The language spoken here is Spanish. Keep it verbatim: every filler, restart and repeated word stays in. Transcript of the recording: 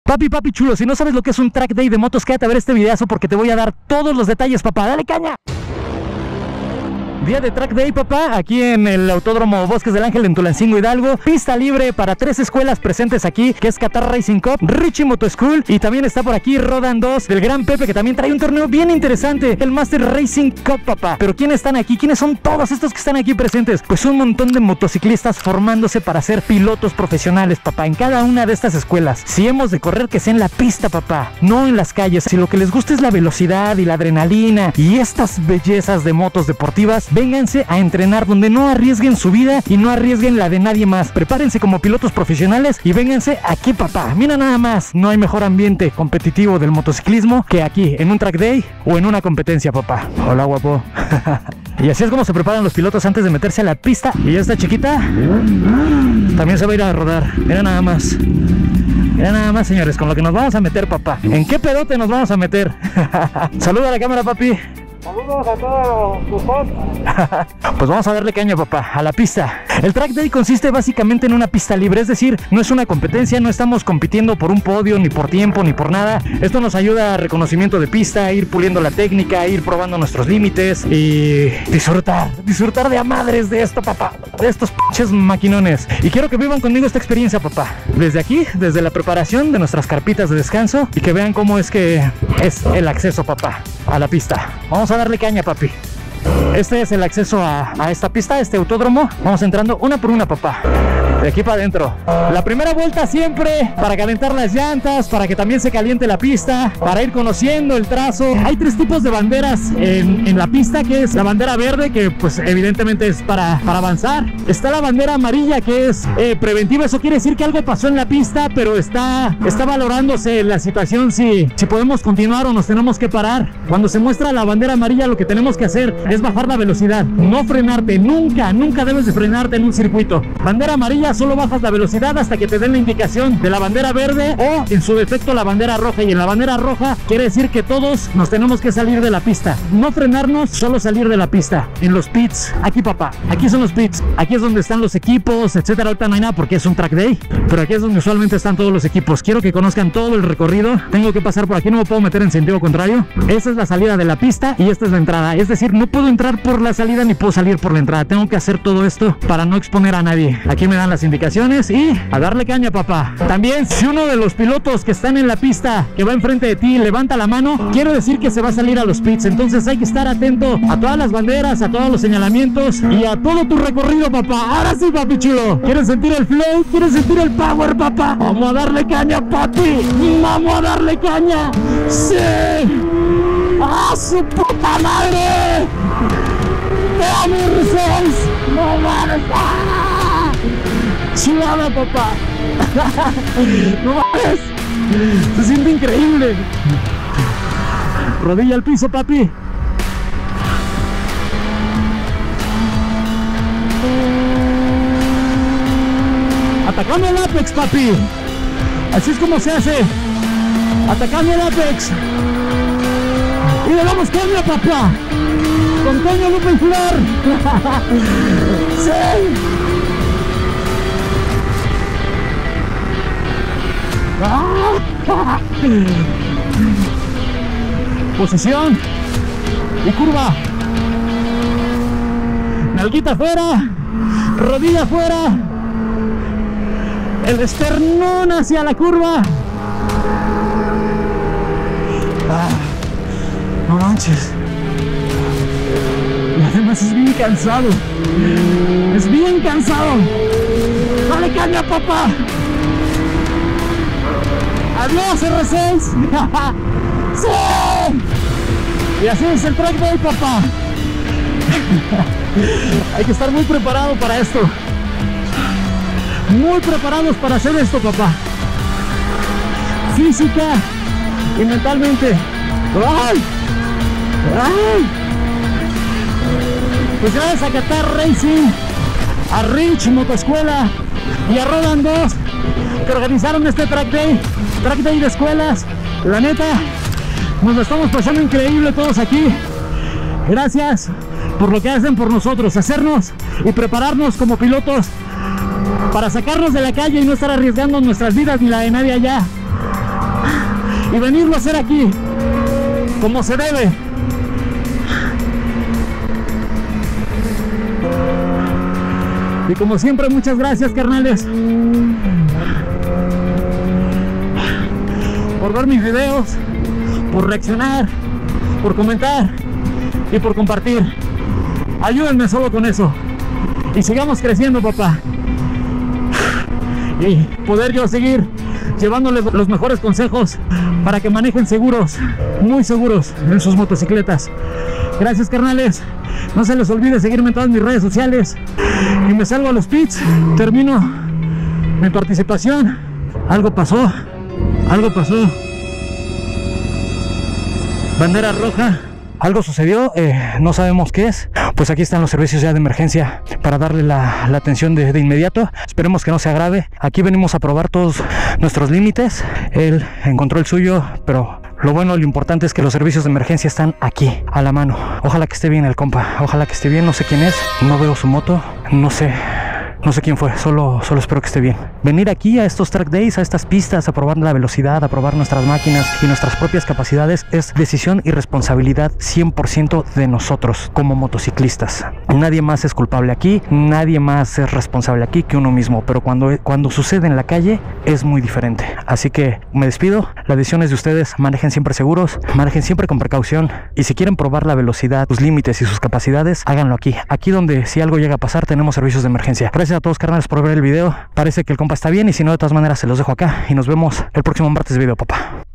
Papi, papi chulo, si no sabes lo que es un track day de motos, quédate a ver este videazo porque te voy a dar todos los detalles, papá. ¡Dale caña! Día de track day, papá, aquí en el Autódromo Bosques del Ángel en Tulancingo, Hidalgo. Pista libre para tres escuelas presentes aquí, que es Qatar Racing Cup, Richie Moto School, y también está por aquí Rodan dos del Gran Pepe, que también trae un torneo bien interesante, el Master Racing Cup, papá. Pero ¿quiénes están aquí? ¿Quiénes son todos estos que están aquí presentes? Pues un montón de motociclistas formándose para ser pilotos profesionales, papá, en cada una de estas escuelas. Si hemos de correr, que sea en la pista, papá, no en las calles. Si lo que les gusta es la velocidad y la adrenalina y estas bellezas de motos deportivas, vénganse a entrenar donde no arriesguen su vida y no arriesguen la de nadie más. Prepárense como pilotos profesionales y vénganse aquí, papá. Mira nada más, no hay mejor ambiente competitivo del motociclismo que aquí, en un track day o en una competencia, papá. Hola, guapo. Y así es como se preparan los pilotos antes de meterse a la pista. Y esta chiquita también se va a ir a rodar. Mira nada más. Mira nada más, señores, con lo que nos vamos a meter, papá. ¿En qué pedote nos vamos a meter? Saluda a la cámara, papi. Saludos a todos los fans. Pues vamos a darle caña, papá, a la pista. El track day consiste básicamente en una pista libre, es decir, no es una competencia, no estamos compitiendo por un podio, ni por tiempo, ni por nada. Esto nos ayuda a reconocimiento de pista, a ir puliendo la técnica, a ir probando nuestros límites y disfrutar, disfrutar de a madres de esto, papá, de estos pinches maquinones. Y quiero que vivan conmigo esta experiencia, papá, desde aquí, desde la preparación de nuestras carpitas de descanso, y que vean cómo es que es el acceso, papá, a la pista. Vamos a darle caña, papi. Este es el acceso a, a esta pista, a este autódromo. Vamos entrando una por una, papá, de aquí para adentro. La primera vuelta siempre para calentar las llantas, para que también se caliente la pista, para ir conociendo el trazo. Hay tres tipos de banderas en, en la pista, que es la bandera verde, que pues evidentemente es para, para avanzar. Está la bandera amarilla, que es eh, preventiva. Eso quiere decir que algo pasó en la pista, pero está, está valorándose la situación, si, si podemos continuar o nos tenemos que parar. Cuando se muestra la bandera amarilla, lo que tenemos que hacer es bajar la velocidad, no frenarte. Nunca, nunca debes de frenarte en un circuito. Bandera amarilla, solo bajas la velocidad hasta que te den la indicación de la bandera verde o en su defecto la bandera roja. Y en la bandera roja quiere decir que todos nos tenemos que salir de la pista. No frenarnos, solo salir de la pista. En los pits, aquí, papá, aquí son los pits. Aquí es donde están los equipos, etcétera. Ahorita no hay nada porque es un track day, pero aquí es donde usualmente están todos los equipos. Quiero que conozcan todo el recorrido. Tengo que pasar por aquí, no me puedo meter en sentido contrario. Esta es la salida de la pista y esta es la entrada. Es decir, no puedo entrar por la salida ni puedo salir por la entrada. Tengo que hacer todo esto para no exponer a nadie. Aquí me dan las indicaciones y a darle caña, papá. También, si uno de los pilotos que están en la pista, que va enfrente de ti, levanta la mano, quiero decir que se va a salir a los pits. Entonces hay que estar atento a todas las banderas, a todos los señalamientos y a todo tu recorrido, papá. Ahora sí, papi chulo. ¿Quieres sentir el flow? ¿Quieres sentir el power, papá? Vamos a darle caña, papi. Vamos a darle caña. ¡Sí! ¡Ah, su puta madre! ¡Te amo, Reseis! ¡No mames! ¡Ah! ¡Chulada, papá! ¡No mames! Se siente increíble. Rodilla al piso, papi. Atacando el apex, papi. Así es como se hace. Atacando el apex. Y le damos caña, papá. Con caña, Lupe y Flor. Sí. Ah. Posición y curva. Nalguita afuera, rodilla afuera, el esternón hacia la curva. Ah, no manches. Y además es bien cansado. Es bien cansado. Dale caña, papá. Adiós, R seis. ¡Sí! Y así es el track day, papá. Hay que estar muy preparado para esto. Muy preparados para hacer esto, papá. Física y mentalmente. ¡Ay! ¡Ay! Pues gracias a Qatar Racing, a Rich Motoescuela y a Rodan dos, que organizaron este track day, track day de escuelas. La neta, nos lo estamos pasando increíble todos aquí. Gracias por lo que hacen por nosotros, hacernos y prepararnos como pilotos para sacarnos de la calle y no estar arriesgando nuestras vidas ni la de nadie allá. y venirlo a hacer aquí, como se debe. Y como siempre, muchas gracias, carnales, por ver mis videos, por reaccionar, por comentar y por compartir. Ayúdenme solo con eso y sigamos creciendo, papá, y poder yo seguir llevándoles los mejores consejos para que manejen seguros, muy seguros en sus motocicletas. Gracias, carnales. No se les olvide seguirme en todas mis redes sociales. Y me salgo a los pits. Termino mi participación. Algo pasó. Algo pasó. Bandera roja. Algo sucedió, eh, no sabemos qué es. Pues aquí están los servicios ya de emergencia para darle la, la atención de, de inmediato. Esperemos que no sea grave. Aquí venimos a probar todos nuestros límites. Él encontró el suyo, pero lo bueno, lo importante es que los servicios de emergencia están aquí, a la mano. Ojalá que esté bien el compa, ojalá que esté bien. No sé quién es, no veo su moto, no sé. No sé quién fue, solo, solo espero que esté bien. Venir aquí a estos track days, a estas pistas, a probar la velocidad, a probar nuestras máquinas y nuestras propias capacidades es decisión y responsabilidad cien por ciento de nosotros como motociclistas. Nadie más es culpable aquí, nadie más es responsable aquí que uno mismo, pero cuando, cuando sucede en la calle es muy diferente. Así que me despido, la decisión es de ustedes, manejen siempre seguros, manejen siempre con precaución y si quieren probar la velocidad, sus límites y sus capacidades, háganlo aquí. Aquí donde si algo llega a pasar tenemos servicios de emergencia. Gracias a todos, carnales, por ver el video. Parece que el compa está bien y si no, de todas maneras se los dejo acá y nos vemos el próximo martes de video, papá.